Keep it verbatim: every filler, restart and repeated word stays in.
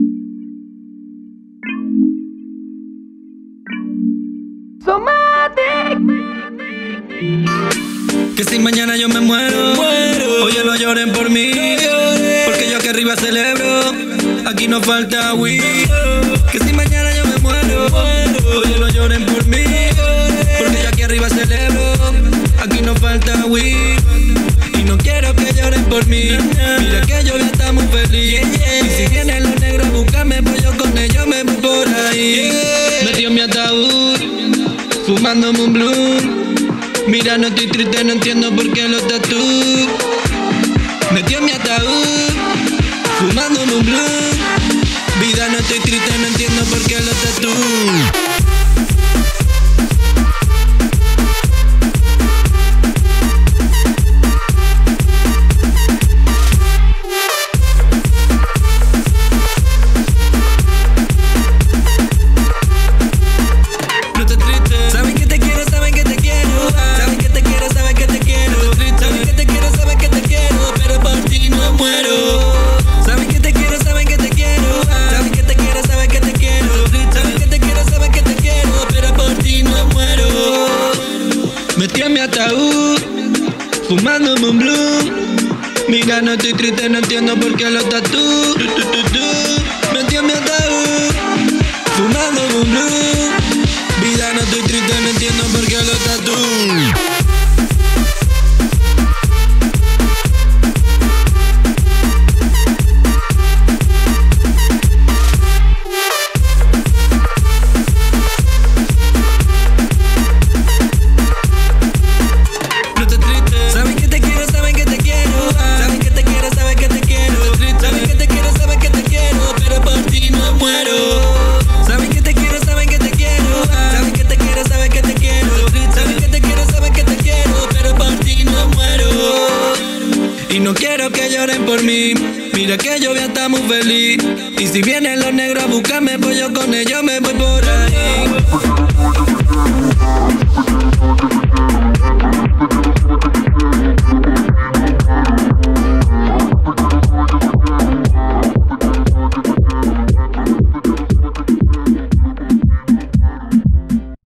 Somatic. Que si mañana yo me muero, muero. Oye, no lloren por mí, porque yo aquí arriba celebro. Aquí no falta weed. Que si mañana yo me muero, muero. Oye, no lloren por mí, porque yo aquí arriba celebro. Aquí no falta weed. Y no quiero que lloren por mí. Mira que yo ya está muy feliz. Y si vienen los negros a buscarme, pues yo con ellos me voy por ahí. Metió en mi ataúd, fumándome un blunt. Mira, no estoy triste, no entiendo por qué los tatús. Metió en mi ataúd, fumándome un blunt. Vida, no estoy triste, no entiendo por qué los tatús. Metí en mi ataúd, fumándome un blunt. Mira, no estoy triste, no entiendo por qué los tatús. Metí en mi ataúd, fumándome un blunt. Vida, no estoy triste, no entiendo por qué los tatús. Y no quiero que lloren por mí. Mira que yo ya está muy feliz. Y si vienen los negros a buscarme, pues yo con ellos me voy por ahí.